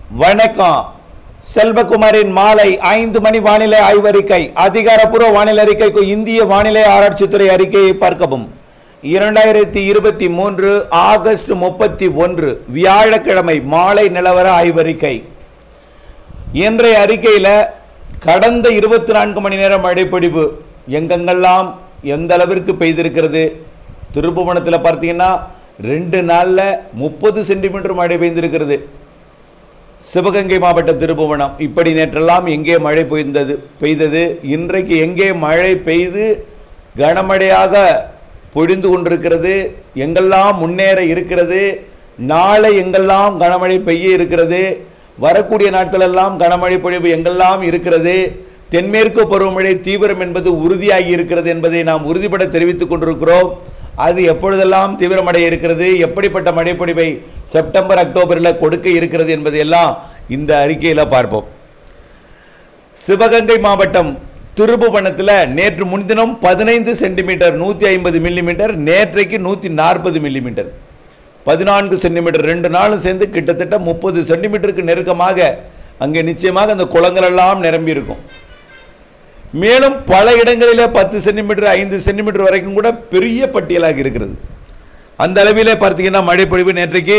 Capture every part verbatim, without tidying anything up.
வணக்கம். செல்வகுமாரின் மாலை ஐந்து மணி வானிலை ஆய்வறிக்கை. அதிகாரப்பூர்வ வானிலை அறிக்கைக்கு இந்திய வானிலை ஆராய்ச்சித்துறை அறிக்கையை பார்க்கவும். இரண்டாயிரத்தி இருபத்தி மூன்று ஆகஸ்ட் முப்பத்தி ஒன்று வியாழக்கிழமை மாலை நிலவர ஆய்வறிக்கை. இன்றைய அறிக்கையில் கடந்த இருபத்தி நான்கு மணி நேரம் மழைப்பொழிவு எங்கெங்கெல்லாம் எந்த அளவிற்கு பெய்திருக்கிறது. திருப்புவனத்தில் பார்த்தீங்கன்னா ரெண்டு நாளில் முப்பது சென்டிமீட்டர் மழை பெய்திருக்கிறது. சிவகங்கை மாவட்ட திருப்புவனம் இப்படி நேற்றெல்லாம் எங்கே மழை பெய்தது பெய்தது இன்றைக்கு எங்கே மழை பெய்து கனமழையாக பொழிந்து கொண்டிருக்கிறது, எங்கெல்லாம் முன்னேற இருக்கிறது, நாளை எங்கெல்லாம் கனமழை பெய்ய இருக்கிறது, வரக்கூடிய நாட்களெல்லாம் கனமழை பொழிவு எங்கெல்லாம் இருக்கிறது, தென்மேற்கு பருவமழை தீவிரம் என்பது உறுதியாகி இருக்கிறது என்பதை நாம் உறுதிப்பட தெரிவித்துக் கொண்டிருக்கிறோம். அது எப்பொழுதெல்லாம் தீவிரமடைய இருக்கிறது, எப்படிப்பட்ட மழைப்பொழிவை செப்டம்பர் அக்டோபரில் கொடுக்க இருக்கிறது என்பதையெல்லாம் இந்த அறிக்கையில் பார்ப்போம். சிவகங்கை மாவட்டம் திருப்புவனத்தில் நேற்று முன்தினம் பதினைந்து சென்டிமீட்டர் நூற்றி ஐம்பது மில்லிமீட்டர், நேற்றைக்கு நூற்றி நாற்பது மில்லிமீட்டர், பதினான்கு சென்டிமீட்டர், ரெண்டு நாளும் சேர்ந்து கிட்டத்தட்ட முப்பது சென்டிமீட்டருக்கு நெருக்கமாக அங்கே நிச்சயமாக அந்த குளங்கள் எல்லாம் நிரம்பி இருக்கும். மேலும் பல இடங்களில் பத்து சென்டிமீட்டர் ஐந்து சென்டிமீட்டர் வரைக்கும் கூட பெரிய பட்டியலாக இருக்கிறது. அந்த அளவிலே பார்த்தீங்கன்னா மழைப்பொழிவு நேற்றைக்கு,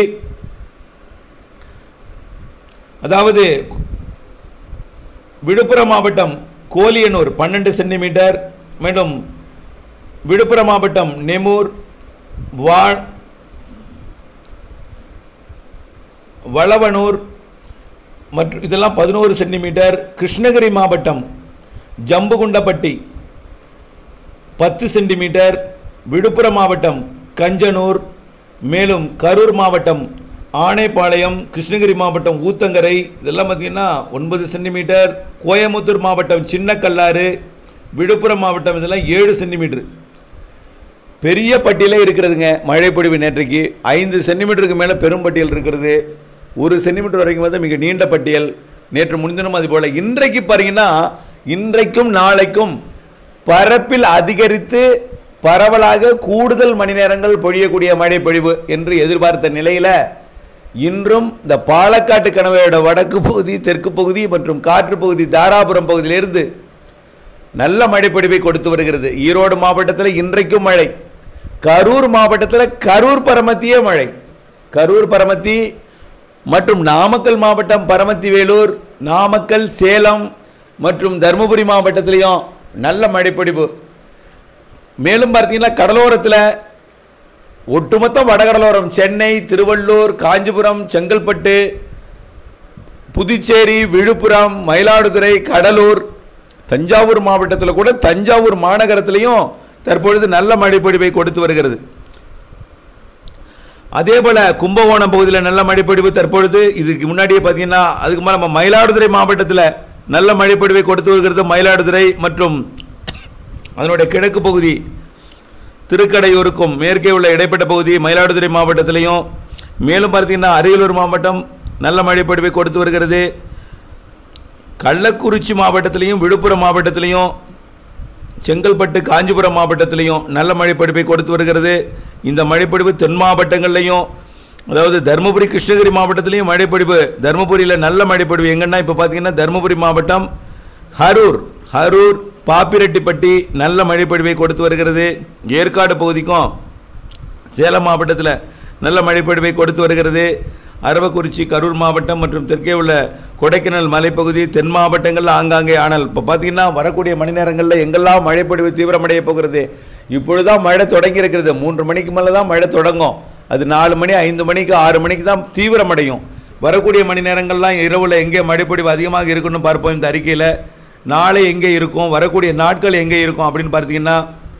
அதாவது விழுப்புரம் மாவட்டம் கோலியனூர் பன்னெண்டு சென்டிமீட்டர், மேலும் விழுப்புரம் மாவட்டம் நெமூர் வா வளவனூர் மற்றும் இதெல்லாம் பதினோரு சென்டிமீட்டர், கிருஷ்ணகிரி மாவட்டம் ஜம்புகுண்டப்பட்டி பத்து சென்டிமீட்டர், விழுப்புரம் மாவட்டம் கஞ்சனூர், மேலும் கரூர் மாவட்டம் ஆனைப்பாளையம், கிருஷ்ணகிரி மாவட்டம் ஊத்தங்கரை இதெல்லாம் பார்த்தீங்கன்னா ஒன்பது சென்டிமீட்டர், கோயமுத்தூர் மாவட்டம் சின்னக்கல்லாறு, விழுப்புரம் மாவட்டம் இதெல்லாம் ஏழு சென்டிமீட்டர். பெரிய பட்டியலே இருக்கிறதுங்க மழைப்பொழிவு. நேற்றைக்கு ஐந்து சென்டிமீட்டருக்கு மேலே பெரும் பட்டியல் இருக்கிறது, ஒரு சென்டிமீட்டர் வரைக்கும் வந்து மிக நீண்ட பட்டியல். நேற்று முன்தினம் அது போல் இன்றைக்கு பாருங்கன்னா இன்றைக்கும் நாளைக்கும் பரப்பில் அதிகரித்து பரவலாக கூடுதல் மணி நேரங்கள் பொழியக்கூடிய மழை பொழிவு என்று எதிர்பார்த்த நிலையில் இன்றும் இந்த பாலக்காட்டு கணவாயோட வடக்கு பகுதி, தெற்கு பகுதி மற்றும் காற்று பகுதி தாராபுரம் பகுதியிலிருந்து நல்ல மழைப்பொழிவை கொடுத்து வருகிறது. ஈரோடு மாவட்டத்தில் இன்றைக்கும் மழை, கரூர் மாவட்டத்தில் கரூர் பரமத்தியே மழை, கரூர் பரமத்தி மற்றும் நாமக்கல் மாவட்டம் பரமத்தி வேலூர், நாமக்கல் சேலம் மற்றும் தருமபுரி மாவட்டத்திலையும் நல்ல மழைப்பொழிவு. மேலும் பார்த்தீங்கன்னா கடலோரத்தில் ஒட்டுமொத்த வடகடலோரம் சென்னை, திருவள்ளூர், காஞ்சிபுரம், செங்கல்பட்டு, புதுச்சேரி, விழுப்புரம், மயிலாடுதுறை, கடலூர், தஞ்சாவூர் மாவட்டத்தில் கூட தஞ்சாவூர் மாநகரத்திலையும் தற்பொழுது நல்ல மழைப்பொழிவை கொடுத்து வருகிறது. அதே போல் கும்பகோணம் பகுதியில் நல்ல மழைப்பொழிவு தற்பொழுது, இதுக்கு முன்னாடியே பார்த்தீங்கன்னா அதுக்கு மேலே நம்ம மயிலாடுதுறை மாவட்டத்தில் நல்ல மழைப்பொழிவை கொடுத்து வருகிறது. மயிலாடுதுறை மற்றும் அதனுடைய கிழக்கு பகுதி திருக்கடையூருக்கும் மேற்கே உள்ள இடைப்பட்ட பகுதி மயிலாடுதுறை மாவட்டத்திலையும், மேலும் பார்த்தீங்கன்னா அரியலூர் மாவட்டம் நல்ல மழைப்பொழிவை கொடுத்து வருகிறது. கள்ளக்குறிச்சி மாவட்டத்திலையும் விழுப்புரம் மாவட்டத்திலையும் செங்கல்பட்டு காஞ்சிபுரம் மாவட்டத்திலையும் நல்ல மழைப்பொழிவை கொடுத்து வருகிறது. இந்த மழைப்பொழிவு தென் மாவட்டங்கள்லையும், அதாவது தருமபுரி கிருஷ்ணகிரி மாவட்டத்திலையும் மழைப்பொழிவு, தருமபுரியில் நல்ல மழைப்பொழிவு எங்கன்னா இப்போ பார்த்தீங்கன்னா தருமபுரி மாவட்டம் ஹரூர் ஹரூர் பாப்பிரெட்டிப்பட்டி நல்ல மழைப்பொழிவை கொடுத்து வருகிறது. ஏற்காடு பகுதிக்கும் சேலம் மாவட்டத்தில் நல்ல மழைப்பொழிவை கொடுத்து வருகிறது. அரவக்குறிச்சி கரூர் மாவட்டம் மற்றும் தெற்கே உள்ள கொடைக்கானல் மலைப்பகுதி தென் மாவட்டங்களில் ஆங்காங்கே. ஆனால் இப்போ பார்த்தீங்கன்னா வரக்கூடிய மணி நேரங்களில் எங்கெல்லாம் மழைப்பொழிவு தீவிரமடைய போகிறது. இப்பொழுதுதான் மழை தொடங்கி இருக்கிறது, மூன்று மணிக்கு மேலே தான் மழை தொடங்கும். அது நாலு மணி ஐந்து மணிக்கு ஆறு மணிக்கு தான் தீவிரமடையும். வரக்கூடிய மணி நேரங்கள்லாம் இரவில் எங்கே மழைப்பொழிவு அதிகமாக இருக்குன்னு பார்ப்போம். இந்த அறிக்கையில் நாளை எங்கே இருக்கும், வரக்கூடிய நாட்கள் எங்கே இருக்கும் அப்படின்னு பார்த்தீங்கன்னா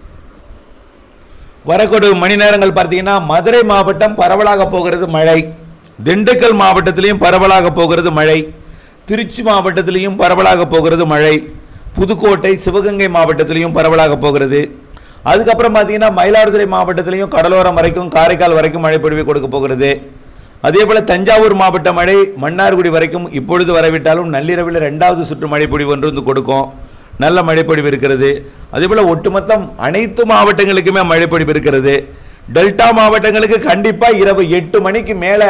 வரக்கூடிய மணி நேரங்கள் பார்த்தீங்கன்னா மதுரை மாவட்டம் பரவலாக போகிறது மழை, திண்டுக்கல் மாவட்டத்திலையும் பரவலாக போகிறது மழை, திருச்சி மாவட்டத்திலையும் பரவலாக போகிறது மழை, புதுக்கோட்டை சிவகங்கை மாவட்டத்திலையும் பரவலாக போகிறது. அதுக்கப்புறம் பார்த்தீங்கன்னா மயிலாடுதுறை மாவட்டத்திலையும் கடலோரம் வரைக்கும் காரைக்கால் வரைக்கும் மழைப்பொழிவை கொடுக்க போகிறது. அதே போல் தஞ்சாவூர் மாவட்ட மழை மன்னார்குடி வரைக்கும் இப்பொழுது வரவிட்டாலும் நள்ளிரவில் ரெண்டாவது சுற்று மழைப்பொழிவு ஒன்று வந்து கொடுக்கும். நல்ல மழைப்பொழிவு இருக்கிறது. அதே போல் ஒட்டுமொத்தம் அனைத்து மாவட்டங்களுக்குமே மழைப்பொழிவு இருக்கிறது. டெல்டா மாவட்டங்களுக்கு கண்டிப்பாக இரவு எட்டு மணிக்கு மேலே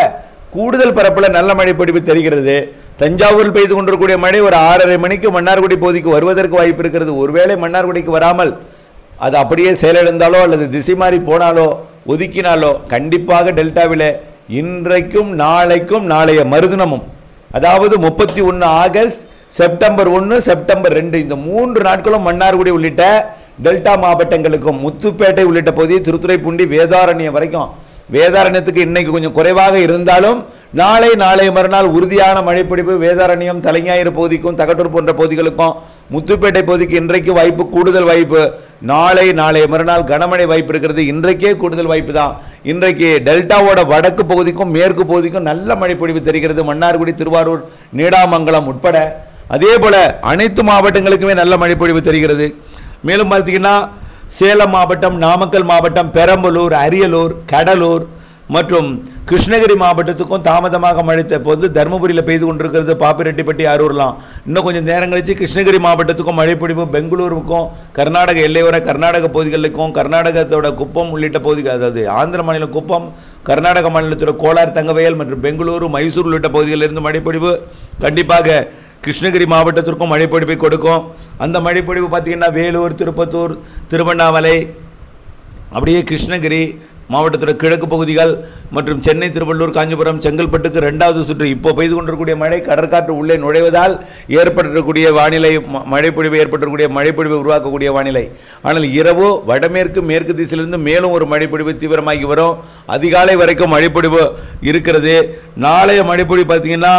கூடுதல் பரப்பில் நல்ல மழை பொழிவு தெரிகிறது. தஞ்சாவூரில் பெய்து கொண்டிருக்கக்கூடிய மழை ஒரு ஆறரை மணிக்கு மன்னார்குடி பகுதிக்கு வருவதற்கு வாய்ப்பு இருக்கிறது. ஒருவேளை மன்னார்குடிக்கு வராமல் அது அப்படியே செயலிழந்தாலோ அல்லது திசை மாறி போனாலோ ஒதுக்கினாலோ கண்டிப்பாக டெல்டாவில் இன்றைக்கும் நாளைக்கும் நாளைய மறுதினமும், அதாவது முப்பத்தி ஒன்று ஆகஸ்ட், செப்டம்பர் ஒன்று, செப்டம்பர் ரெண்டு, இந்த மூன்று நாட்களும் மன்னார்குடி உள்ளிட்ட டெல்டா மாவட்டங்களுக்கும் முத்துப்பேட்டை உள்ளிட்ட பகுதி, திருத்துறைப்பூண்டி, வேதாரண்யம் வரைக்கும், வேதாரண்யத்துக்கு இன்னைக்கு கொஞ்சம் குறைவாக இருந்தாலும் நாளை நாளை மறுநாள் உறுதியான மழைப்பிடிப்பு வேதாரண்யம், தலைஞாயிறு பகுதிக்கும், தகட்டூர் போன்ற பகுதிகளுக்கும், முத்துப்பேட்டை பகுதிக்கு இன்றைக்கு வாய்ப்பு, கூடுதல் வாய்ப்பு. நாளை நாளை மறுநாள் கனமழை வாய்ப்பு இருக்கிறது. இன்றைக்கே கூடுதல் வாய்ப்பு தான். இன்றைக்கு டெல்டாவோட வடக்கு பகுதிக்கும் மேற்கு பகுதிக்கும் நல்ல மழைப்பொழிவு தெரிகிறது. மன்னார்குடி, திருவாரூர், நீடாமங்கலம் உட்பட அதே போல அனைத்து மாவட்டங்களுக்குமே நல்ல மழைப்பொழிவு தெரிகிறது. மேலும் பார்த்தீங்கன்னா சேலம் மாவட்டம், நாமக்கல் மாவட்டம், பெரம்பலூர், அரியலூர், கடலூர் மற்றும் கிருஷ்ணகிரி மாவட்டத்துக்கும் தாமதமாக மழை போது தருமபுரியில் பெய்து கொண்டிருக்கிறது. பாப்பிரெட்டிப்பட்டி, அரூர்லாம் இன்னும் கொஞ்சம் நேரம் கழிச்சு கிருஷ்ணகிரி மாவட்டத்துக்கும் மழைப்பொழிவு, பெங்களூருக்கும், கர்நாடக எல்லையோர கர்நாடக பகுதிகளுக்கும், கர்நாடகத்தோட குப்பம் உள்ளிட்ட பகுதிகள், அதாவது ஆந்திர மாநில குப்பம், கர்நாடக மாநிலத்தோட கோலார், தங்கவயல் மற்றும் பெங்களூரு, மைசூர் உள்ளிட்ட பகுதிகளிலிருந்து மழைப்பொழிவு கண்டிப்பாக கிருஷ்ணகிரி மாவட்டத்திற்கும் மழைப்பொழிவை கொடுக்கும். அந்த மழைப்பொழிவு பார்த்திங்கன்னா வேலூர், திருப்பத்தூர், திருவண்ணாமலை, அப்படியே கிருஷ்ணகிரி மாவட்டத்தோட கிழக்கு பகுதிகள் மற்றும் சென்னை, திருவள்ளூர், காஞ்சிபுரம், செங்கல்பட்டுக்கு ரெண்டாவது சுற்று இப்போ பெய்து கொண்டிருக்கக்கூடிய மழை கடற்காற்று உள்ளே நுழைவதால் ஏற்பட்டிருக்கக்கூடிய வானிலை, மழைப்பொழிவு ஏற்பட்டிருக்கக்கூடிய மழைப்பொழிவை உருவாக்கக்கூடிய வானிலை. ஆனால் இரவு வடமேற்கு மேற்கு திசையிலிருந்து மேலும் ஒரு மழைப்பொழிவு தீவிரமாகி வரும். அதிகாலை வரைக்கும் மழைப்பொழிவு இருக்கிறது. நாளைய மழைப்பொழிவு பார்த்திங்கன்னா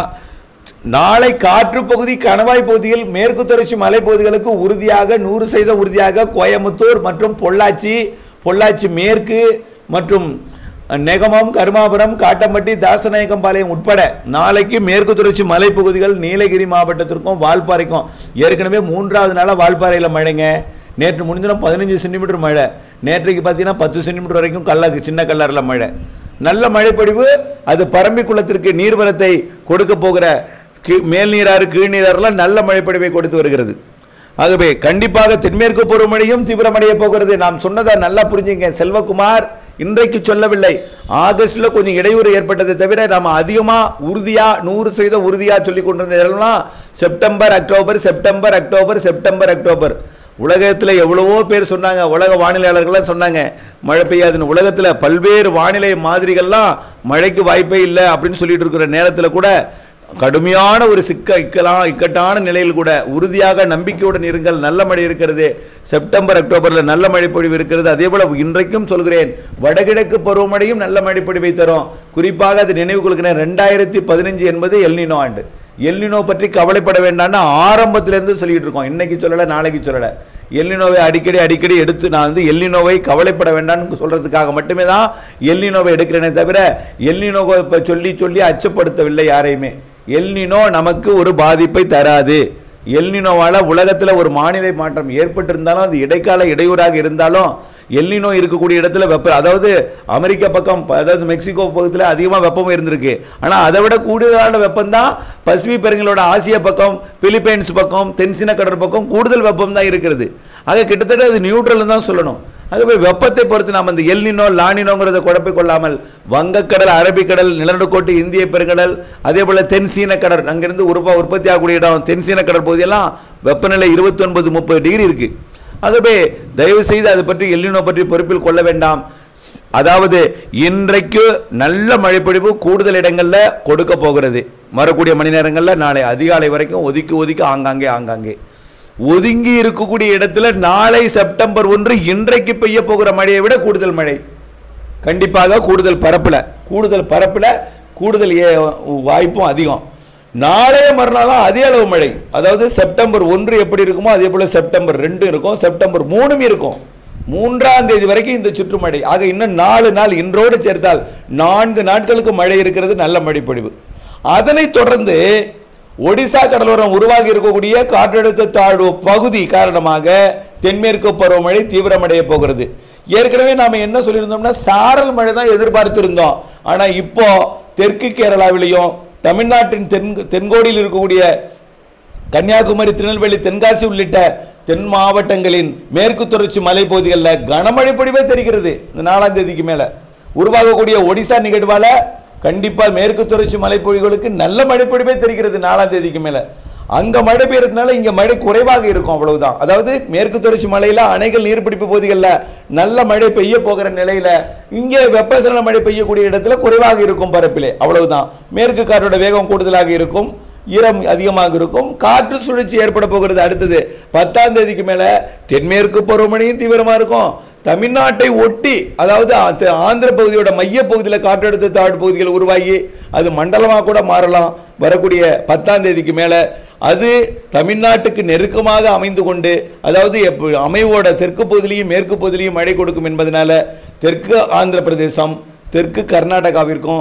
நாளை காற்று பகுதி, கணவாய் பகுதியில் மேற்கு தொடர்ச்சி மலைப்பகுதிகளுக்கு உறுதியாக நூறு சதவீதம் உறுதியாக கோயம்புத்தூர் மற்றும் பொள்ளாச்சி, பொள்ளாச்சி மேற்கு மற்றும் நெகமம், கருமாபுரம், காட்டம்பட்டி, தாசநாயக்கம்பாளையம் உட்பட நாளைக்கு மேற்கு தொடர்ச்சி மலைப்பகுதிகள், நீலகிரி மாவட்டத்திற்கும் வால்பாறைக்கும் ஏற்கனவே மூன்றாவது நாளாக வால்பாறையில் மழைங்க. நேற்று முடிஞ்சிடும் பதினஞ்சு சென்டிமீட்டர் மழை, நேற்றைக்கு பார்த்தீங்கன்னா பத்து சென்டிமீட்டர் வரைக்கும் கல்ல சின்ன கல்லறில் மழை. நல்ல மழைப்பொழிவு. அது பரம்பிக்குளத்திற்கு நீர்வரத்தை கொடுக்க போகிற மேல்நீராறு, கீழ்நீராறுலாம் நல்ல மழைப்பொழிவை கொடுத்து வருகிறது. ஆகவே கண்டிப்பாக தென்மேற்கு பருவமழையும் தீவிரமடைய போகிறது. நாம் சொன்னதை நல்லா புரிஞ்சுங்க. செல்வகுமார் இன்றைக்கு சொல்லவில்லை, ஆகஸ்டில் கொஞ்சம் இடையூறு ஏற்பட்டதை தவிர நாம் அதிகமாக உறுதியாக நூறு சதவீதம் உறுதியாக சொல்லி கொண்டிருந்ததெல்லாம் September, October, September, October, September, October. உலகத்தில் எவ்வளவோ பேர் சொன்னாங்க, உலக வானிலையாளர்கள்லாம் சொன்னாங்க மழை பெய்யாதுன்னு. உலகத்தில் பல்வேறு வானிலை மாதிரிகள்லாம் மழைக்கு வாய்ப்பே இல்லை அப்படின்னு சொல்லிட்டு இருக்கிற நேரத்தில் கூட கடுமையான ஒரு சிக்க இக்கலாம் இக்கட்டான நிலையில் கூட உறுதியாக நம்பிக்கையுடன் இருங்கள். நல்ல மழை இருக்கிறது. செப்டம்பர், அக்டோபரில் நல்ல மழைப்பொழிவு இருக்கிறது. அதே போல் இன்றைக்கும் சொல்கிறேன், வடகிழக்கு பருவமழையும் நல்ல மழைப்பொழிவை தரும். குறிப்பாக அது நினைவு கொள்கிறேன், ரெண்டாயிரத்தி பதினஞ்சு என்பது எல்னினோ ஆண்டு. எல்னினோ பற்றி கவலைப்பட வேண்டாம்னு ஆரம்பத்திலேருந்து சொல்லிட்டு இருக்கோம். இன்னைக்கு சொல்லலை, நாளைக்கு சொல்லலை. எல்னினோவை அடிக்கடி அடிக்கடி எடுத்து நான் வந்து எல்னினோவை கவலைப்பட வேண்டாம்னு சொல்கிறதுக்காக மட்டுமே தான் எல்னினோவை எடுக்கிறேனே தவிர எல்னினோவை இப்போ சொல்லி சொல்லி அச்சப்படுத்தவில்லை யாரையுமே. எல்னினோ நமக்கு ஒரு பாதிப்பை தராது. எல்னினோவால் உலகத்தில் ஒரு வானிலை மாற்றம் ஏற்பட்டிருந்தாலும் அது இடைக்கால இடையூறாக இருந்தாலும் எல்னினோ இருக்கக்கூடிய இடத்துல வெப்பம், அதாவது அமெரிக்க பக்கம், அதாவது மெக்சிகோ பக்கத்தில் அதிகமாக வெப்பம் இருந்திருக்கு. ஆனால் அதை விட கூடுதலான வெப்பம் தான் பசிபிக் பெருங்கலோட ஆசிய பக்கம், பிலிப்பைன்ஸ் பக்கம், தென்சீன கடல் பக்கம் கூடுதல் வெப்பம் தான் இருக்கிறது. ஆக கிட்டத்தட்ட அது நியூட்ரல் தான் சொல்லணும். ஆகவே வெப்பத்தை பொறுத்து நாம் அந்த எல்னினோ லானினோங்கிறத குழப்பிக் கொள்ளாமல் வங்கக்கடல், அரபிக்கடல், நிலநடுக்கோட்டு, இந்திய பெருங்கடல், அதே போல் தென்சீன கடல், அங்கிருந்து உருவா உற்பத்தி ஆகக்கூடிய இடம் தென்சீன கடல் பகுதியெல்லாம் வெப்பநிலை இருபத்தி ஒன்பது முப்பது டிகிரி இருக்கு. ஆகவே தயவு செய்து அது பற்றி எல்னினோ பற்றி பொறுப்பில் கொள்ள வேண்டாம். அதாவது இன்றைக்கு நல்ல மழைப்பொழிவு கூடுதல் இடங்களில் கொடுக்க போகிறது. வரக்கூடிய மணி நேரங்களில் நாளை அதிகாலை வரைக்கும் ஒதுக்கி ஒதுக்கி ஆங்காங்கே ஆங்காங்கே ஒதுங்கி இருக்கக்கூடிய இடத்துல நாளை செப்டம்பர் ஒன்று இன்றைக்கு பெய்ய போகிற மழையை விட கூடுதல் மழை கண்டிப்பாக கூடுதல் பரப்பில் கூடுதல் பரப்பில் கூடுதல் வாய்ப்பும் அதிகம். நாளைய மறுநாளும் அதே அளவு மழை, அதாவது செப்டம்பர் ஒன்று எப்படி இருக்குமோ அதே போல செப்டம்பர் ரெண்டு இருக்கும், செப்டம்பர் மூணும் இருக்கும். மூன்றாம் தேதி வரைக்கும் இந்த சுற்றுமழை. ஆக இன்னும் நாலு நாள் இன்றோடு சேர்த்தால் நான்கு நாட்களுக்கு மழை இருக்கிறது, நல்ல மழைப்பொழிவு. அதனைத் தொடர்ந்து ஒடிசா கடலோரம் உருவாகி இருக்கக்கூடிய காற்றழுத்த தாழ்வு பகுதி காரணமாக தென்மேற்கு பருவமழை தீவிரமடைய போகிறது. ஏற்கனவே நாம் என்ன சொல்லியிருந்தோம்னா சாரல் மழை தான் எதிர்பார்த்திருந்தோம். ஆனால் இப்போ தெற்கு கேரளாவிலையும் தமிழ்நாட்டின் தென் தென்கோடியில் இருக்கக்கூடிய கன்னியாகுமரி, திருநெல்வேலி, தென்காசி உள்ளிட்ட தென் மாவட்டங்களின் மேற்கு தொடர்ச்சி மலைப்பகுதிகளில் கனமழை பொழிவே தெரிகிறது. இந்த நாலாம் தேதிக்கு மேலே உருவாகக்கூடிய ஒடிசா நிகழ்வால் கண்டிப்பாக மேற்கு தொடர்ச்சி மலைப்பகுதிகளுக்கு நல்ல மழைப்பொழிவே தெரிகிறது நாலாம் தேதிக்கு மேலே. அங்கே மழை பெய்யறதுனால இங்கே மழை குறைவாக இருக்கும், அவ்வளவுதான். அதாவது மேற்கு தொடர்ச்சி மலையில் அணைகள் நீர்பிடிப்பு பகுதிகளில் நல்ல மழை பெய்ய போகிற நிலையில் இங்கே வெப்பசலன மழை பெய்யக்கூடிய இடத்துல குறைவாக இருக்கும் பரப்பிலே, அவ்வளவுதான். மேற்கு காற்றோட வேகம் கூடுதலாக இருக்கும், ஈரம் அதிகமாக இருக்கும், காற்று சுழற்சி ஏற்பட போகிறது. அடுத்தது பத்தாம் தேதிக்கு மேலே தென்மேற்கு பருவமழையும் தீவிரமாக இருக்கும். தமிழ்நாட்டை ஒட்டி, அதாவது ஆந்திர பகுதியோட மைய பகுதியில் காற்றழுத்த தாழ்வு பகுதிகள் உருவாகி அது மண்டலமாக கூட மாறலாம் வரக்கூடிய பத்தாம் தேதிக்கு மேலே. அது தமிழ்நாட்டுக்கு நெருக்கமாக அமைந்து கொண்டு, அதாவது அமைவோட தெற்கு பகுதியிலையும் மேற்கு பகுதியிலையும் மழை கொடுக்கும் என்பதனால தெற்கு ஆந்திர பிரதேசம், தெற்கு கர்நாடகாவிற்கும்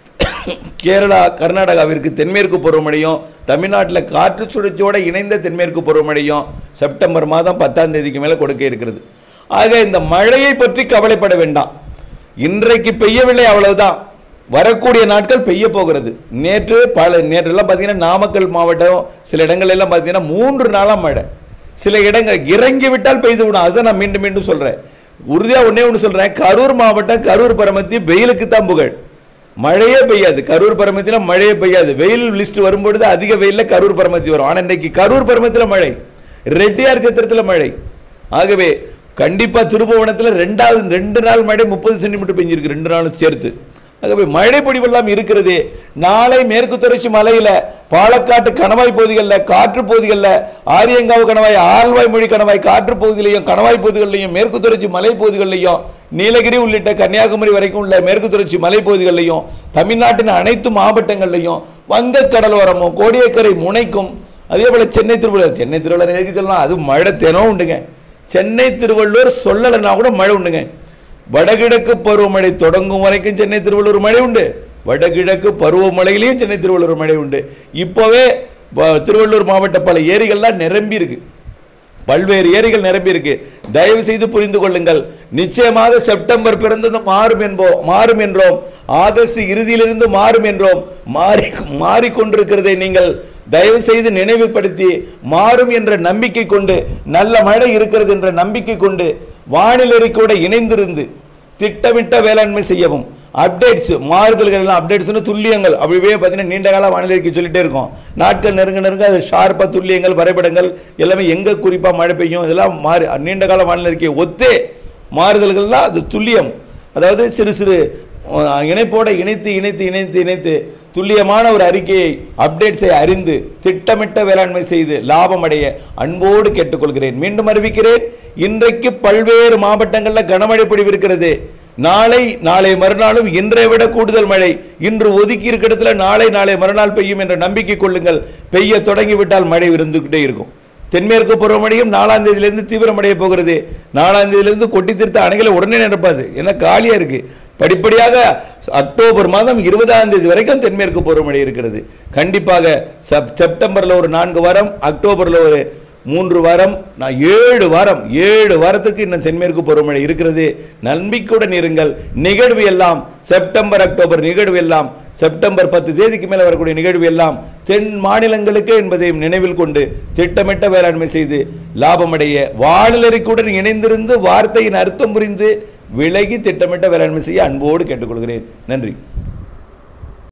கேரளா கர்நாடகாவிற்கு தென்மேற்கு பருவமழையும், தமிழ்நாட்டில் காற்று சுழற்சியோடு இணைந்த தென்மேற்கு பருவமழையும் செப்டம்பர் மாதம் பத்தாம் தேதிக்கு மேலே கொடுக்க இருக்கிறது. ஆக இந்த மழையை பற்றி கவலைப்பட வேண்டாம். இன்றைக்கு பெய்யவில்லை, அவ்வளவுதான். வரக்கூடிய நாட்கள் பெய்ய போகிறது. நேற்று பல நேற்றெல்லாம் பார்த்தீங்கன்னா நாமக்கல் மாவட்டம் சில இடங்கள் எல்லாம் பார்த்தீங்கன்னா மூன்று நாளாக மழை. சில இடங்கள் இறங்கி விட்டால் பெய்து விடும். அதுதான் நான் மீண்டும் மீண்டும் சொல்கிறேன். உறுதியாக ஒன்றே ஒன்று சொல்கிறேன், கரூர் மாவட்டம் கரூர் பரமத்தி வெயிலுக்கு தான் புகழ். மழையே பெய்யாது. கரூர் பரமத்தியில் மழையே பெய்யாது. வெயில் லிஸ்ட் வரும்பொழுது அதிக வெயிலில் கரூர் பரமத்தி வரும். ஆனால் இன்றைக்கி கரூர் பரமத்தியில் மழை, ரெட்டியார் சத்திரத்தில் மழை. ஆகவே கண்டிப்பாக திருப்புவனத்தில் ரெண்டாவது ரெண்டு நாள் மழை முப்பது சென்டிமீட்டர் பெஞ்சிருக்கு, ரெண்டு நாளும் சேர்த்து. ஆகவே மழை பொழிவெல்லாம் இருக்கிறது. நாளை மேற்கு தொடர்ச்சி மலையில் பாலக்காட்டு கணவாய் பகுதிகளில் காற்று பகுதிகளில் ஆரியங்காவு கணவாய் ஆழ்வாய் மொழி கணவாய் காற்று பகுதியிலையும் கணவாய் பகுதிகளிலையும் மேற்கு தொடர்ச்சி மலை பகுதிகளிலையும் நீலகிரி உள்ளிட்ட கன்னியாகுமரி வரைக்கும் உள்ள மேற்கு தொடர்ச்சி மலைப்பகுதிகளிலையும் தமிழ்நாட்டின் அனைத்து மாவட்டங்கள்லையும் வங்கக்கடலோரமும் கோடியக்கரை முனைக்கும் அதே போல் சென்னை திருவள்ளூர் சென்னை திருவள்ளூர் எதுக்கு சொல்லலாம், அது மழை தினம் உண்டுங்க. சென்னை திருவள்ளூர் சொல்லலைன்னா கூட மழை உண்டுங்க. வடகிழக்கு பருவமழை தொடங்கும் வரைக்கும் சென்னை திருவள்ளூர் மழை உண்டு. வடகிழக்கு பருவமழையிலையும் சென்னை திருவள்ளூர் மழை உண்டு. இப்போவே திருவள்ளூர் மாவட்ட பல ஏரிகள்லாம் நிரம்பி இருக்கு, பல்வேறு ஏரிகள் நிரம்பி இருக்கு. தயவு செய்து புரிந்து கொள்ளுங்கள். நிச்சயமாக செப்டம்பர் பிறந்தது மாறும் என்போம் மாறும் என்றோம், ஆகஸ்ட் இறுதியிலிருந்து மாறும் என்றோம். மாறி மாறிக்கொண்டிருக்கிறதை நீங்கள் தயவு செய்து நினைவுபடுத்தி மாறும் என்ற நம்பிக்கை கொண்டு, நல்ல மழை இருக்கிறது என்ற நம்பிக்கை கொண்டு வானிலை கூட இணைந்திருந்து திட்டமிட்ட வேளாண்மை செய்யவும். அப்டேட்ஸ் மாறுதல்கள் எல்லாம் அப்டேட்ஸ்னு துல்லியங்கள் அப்படியே பார்த்தீங்கன்னா நீண்ட கால வானிலைக்கு சொல்லிட்டே இருக்கும். நாட்கள் நெருங்க நெருங்க அது ஷார்ப்பாக துல்லியங்கள் வரைபடங்கள் எல்லாமே எங்கே குறிப்பாக மழை பெய்யும் இதெல்லாம் மாறி நீண்ட கால வானிலைக்கு ஒத்தே மாறுதல்கள்லாம் அது துல்லியம். அதாவது சிறு சிறு இணைப்போடு இணைத்து இணைத்து இணைத்து இணைத்து துல்லியமான ஒரு அறிக்கையை அப்டேட்ஸை அறிந்து திட்டமிட்ட வேளாண்மை செய்து லாபம் அடைய அன்போடு கேட்டுக்கொள்கிறேன். மீண்டும் அறிவிக்கிறேன், இன்றைக்கு பல்வேறு மாவட்டங்களில் கனமழை பொழிவிருக்கிறது. நாளை நாளை மறுநாளும் இன்றை விட கூடுதல் மழை. இன்று ஒதுக்கி இருக்கிற இடத்துல நாளை நாளை மறுநாள் பெய்யும் என்ற நம்பிக்கை கொள்ளுங்கள். பெய்ய தொடங்கிவிட்டால் மழை இருந்துகிட்டே இருக்கும். தென்மேற்கு பருவமழையும் நாலாம் தேதியிலிருந்து தீவிரமடைய போகிறது. நாலாம் தேதியிலிருந்து கொட்டி தீர்த்த அணைகளை உடனே நிரப்பாது, ஏன்னா காலியாக இருக்கு. படிப்படியாக அக்டோபர் மாதம் இருபதாம் தேதி வரைக்கும் தென்மேற்கு பருவமழை இருக்கிறது. கண்டிப்பாக செப் செப்டம்பரில் ஒரு நான்கு வாரம், அக்டோபரில் ஒரு மூன்று வாரம், நான் ஏழு வாரம் ஏழு வாரத்துக்கு இன்னும் தென்மேற்கு பருவமழை இருக்கிறது. நம்பிக்கையுடன் இருங்கள். நிகழ்வு எல்லாம் செப்டம்பர் அக்டோபர் நிகழ்வு எல்லாம் செப்டம்பர் பத்து தேதிக்கு மேலே வரக்கூடிய நிகழ்வு எல்லாம் தென் மாநிலங்களுக்கு என்பதையும் நினைவில் கொண்டு திட்டமிட்ட வேளாண்மை செய்து லாபமடைய வானிலைக்குடன் இணைந்திருந்து வார்த்தையின் அர்த்தம் புரிந்து விலகி திட்டமிட்ட வேளாண்மை செய்ய அன்போடு கேட்டுக்கொள்கிறேன். நன்றி.